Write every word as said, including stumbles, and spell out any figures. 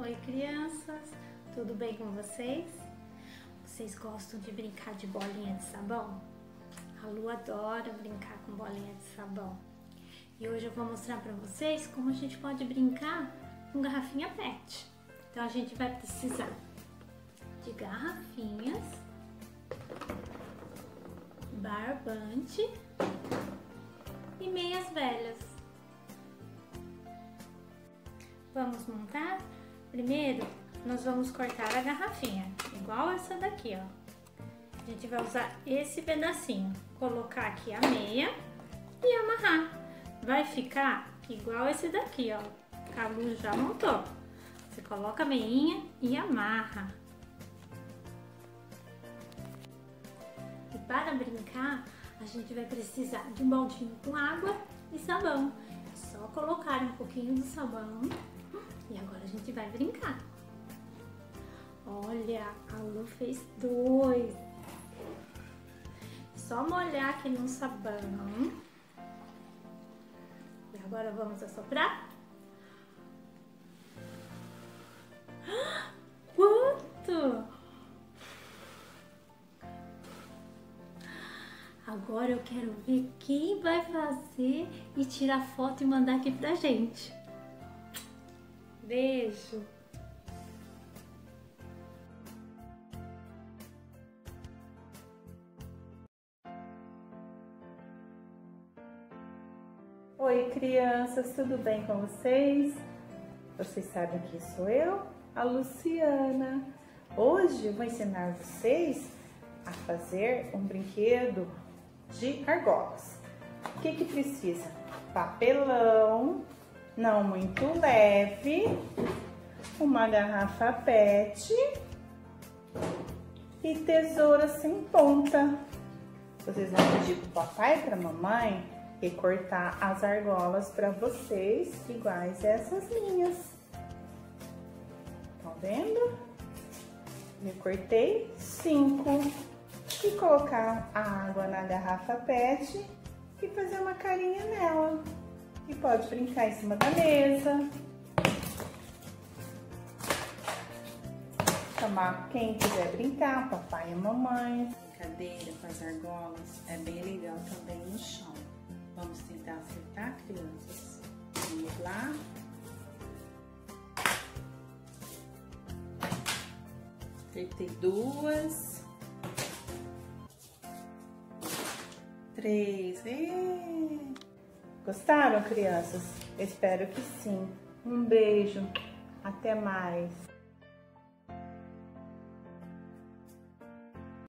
Oi, crianças, tudo bem com vocês? Vocês gostam de brincar de bolinha de sabão? A Lu adora brincar com bolinha de sabão. E hoje eu vou mostrar para vocês como a gente pode brincar com garrafinha pet. Então a gente vai precisar de garrafinhas, barbante e meias velhas. Vamos montar? Primeiro, nós vamos cortar a garrafinha, igual essa daqui, ó. A gente vai usar esse pedacinho, colocar aqui a meia e amarrar. Vai ficar igual esse daqui, ó. A Lu já montou. Você coloca a meinha e amarra. E para brincar, a gente vai precisar de um baldinho com água e sabão. É só colocar um pouquinho do sabão. E agora a gente vai brincar. Olha, a Lu fez dois. Só molhar aqui no sabão. E agora vamos assoprar. Quanto! Agora eu quero ver quem vai fazer e tirar foto e mandar aqui pra gente. Beijo! Oi, crianças, tudo bem com vocês? Vocês sabem que sou eu, a Luciana. Hoje eu vou ensinar vocês a fazer um brinquedo de argolas. O que que precisa? Papelão, não muito leve, uma garrafa pet e tesoura sem ponta. Vocês vão pedir pro papai e pra mamãe recortar as argolas para vocês, iguais a essas minhas. Estão vendo? Recortei cinco. E colocar a água na garrafa pet e fazer uma carinha nela. E pode brincar em cima da mesa. Chamar quem quiser brincar, papai e mamãe. Brincadeira com as argolas é bem legal também no chão. Vamos tentar acertar, crianças? Vamos lá. Acertei duas. Três. E... Gostaram, crianças? Eu espero que sim. Um beijo. Até mais.